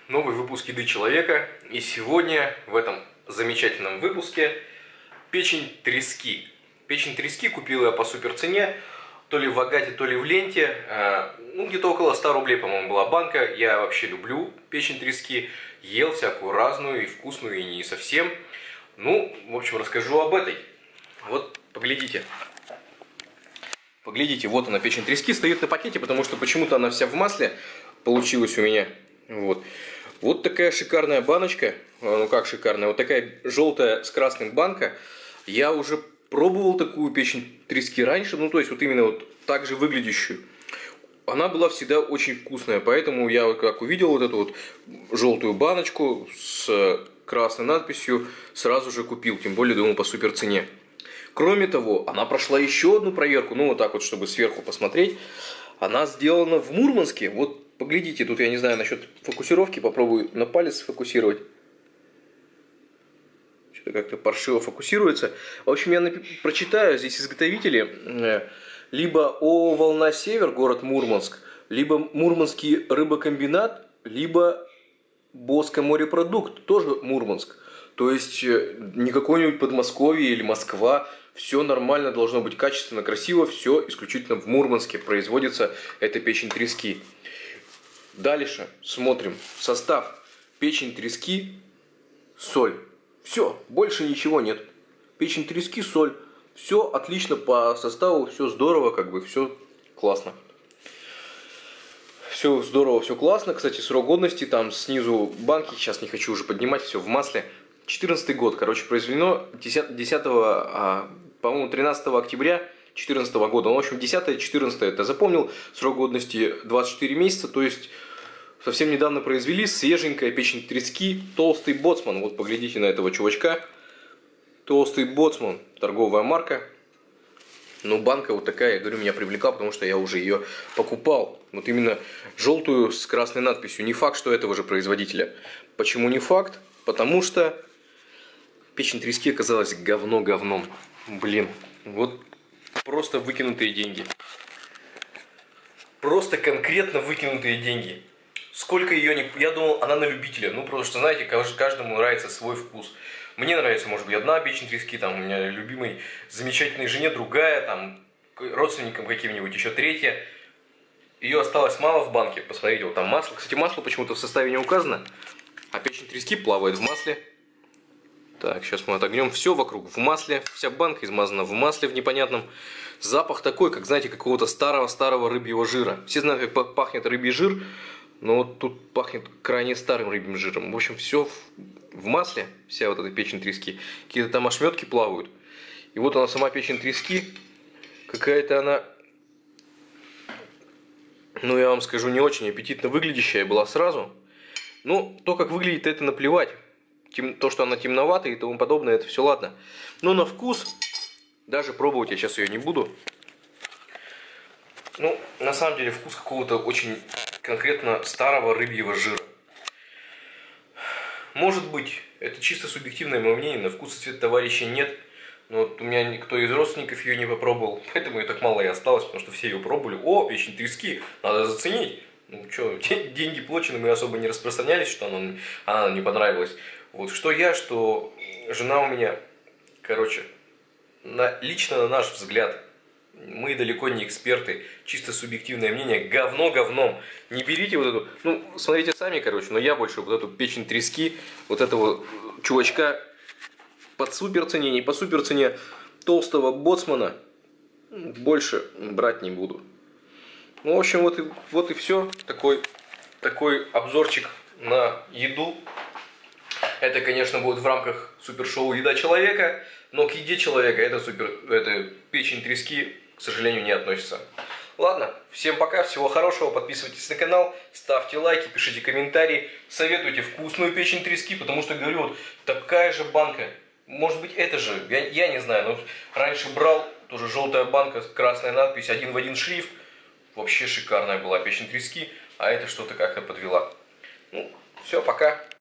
Новый выпуск еды человека. И сегодня в этом замечательном выпуске печень трески. Печень трески купил я по супер цене, то ли в Агате, то ли в Ленте. Где-то около 100 рублей, по-моему, была банка. Я вообще люблю печень трески. Ел всякую разную, и вкусную, и не совсем. В общем, расскажу об этой. Вот, поглядите. Поглядите, вот она, печень трески, стоит на пакете, потому что почему-то она вся в масле получилась у меня. Вот такая шикарная баночка. Ну как шикарная? Вот такая желтая с красным банка. Я уже пробовал такую печень трески раньше. То есть вот именно вот так же выглядящую. Она была всегда очень вкусная. Поэтому я как увидел вот эту вот желтую баночку с красной надписью, сразу же купил. Тем более, думал, по супер цене. Кроме того, она прошла еще одну проверку. Вот так вот, чтобы сверху посмотреть. Она сделана в Мурманске. Вот поглядите, тут я не знаю насчет фокусировки, попробую на палец сфокусировать. Что-то как-то паршиво фокусируется. В общем, я прочитаю, здесь изготовители. Либо ООО «Волна Север», город Мурманск, либо Мурманский рыбокомбинат, либо Боско морепродукт, тоже Мурманск. То есть не какой-нибудь Подмосковье или Москва. Все нормально, должно быть качественно, красиво. Все исключительно в Мурманске производится эта печень трески. Дальше смотрим. Состав: печень трески, соль. Все, больше ничего нет. Печень трески, соль. Все отлично по составу, все здорово, все классно. Все здорово, все классно. Кстати, срок годности там снизу банки, сейчас не хочу уже поднимать, все в масле. 14 год, произведено 13 октября 2014 года. В общем, 10-14 это запомнил. Срок годности 24 месяца, то есть совсем недавно произвели. Свеженькая печень трески, толстый боцман. Вот поглядите на этого чувачка. Толстый боцман, торговая марка. Банка вот такая, я говорю, меня привлекла, потому что я уже ее покупал. Вот именно желтую с красной надписью. Не факт, что этого же производителя. Почему не факт? Потому что печень трески оказалась говном. Вот просто выкинутые деньги. Просто конкретно выкинутые деньги. Сколько ее не... Я думал, она на любителя. Потому что, знаете, каждому нравится свой вкус. Мне нравится, может быть, одна печень трески, у меня любимой замечательной жене другая, родственникам каким-нибудь еще третья. Ее осталось мало в банке. Посмотрите, вот там масло. Кстати, масло почему-то в составе не указано. А печень трески плавает в масле. Так, сейчас мы отогнем. Все вокруг в масле. Вся банка измазана в масле в непонятном. Запах такой, как, знаете, какого-то старого рыбьего жира. Все знают, как пахнет рыбий жир. Но вот тут пахнет крайне старым рыбьим жиром. В общем, все в масле, вся вот эта печень трески. Какие-то там ошметки плавают. И вот она, сама печень трески. Какая-то она, я вам скажу, не очень аппетитно выглядящая была сразу. То, как выглядит, это наплевать. То, что она темноватая и тому подобное, это все ладно. Но на вкус, даже пробовать я сейчас ее не буду. На самом деле, вкус какого-то очень конкретно старого рыбьего жира. Может быть, это чисто субъективное мое мнение, на вкус и цвет товарища нет. Но вот у меня никто из родственников ее не попробовал, поэтому ее так мало и осталось, потому что все ее пробовали. О, печень трески, надо заценить. Деньги плачены, мы особо не распространялись, что она не понравилась. Вот что жена у меня, лично на наш взгляд, мы далеко не эксперты, чисто субъективное мнение, говно говном. Не берите вот эту, смотрите сами, но я больше вот эту печень трески, вот этого чувачка по супер цене, не по супер цене, толстого боцмана больше брать не буду. В общем, вот и все. Такой обзорчик на еду. Это, конечно, будет в рамках супершоу «Еда человека», но к еде человека это печень трески, к сожалению, не относится. Ладно, всем пока, всего хорошего, подписывайтесь на канал, ставьте лайки, пишите комментарии, советуйте вкусную печень трески, потому что, говорю, вот такая же банка, может быть, это же, я не знаю, но раньше брал, тоже желтая банка, красная надпись, один в один шрифт, вообще шикарная была печень трески, а это что-то как-то подвела. Все, пока.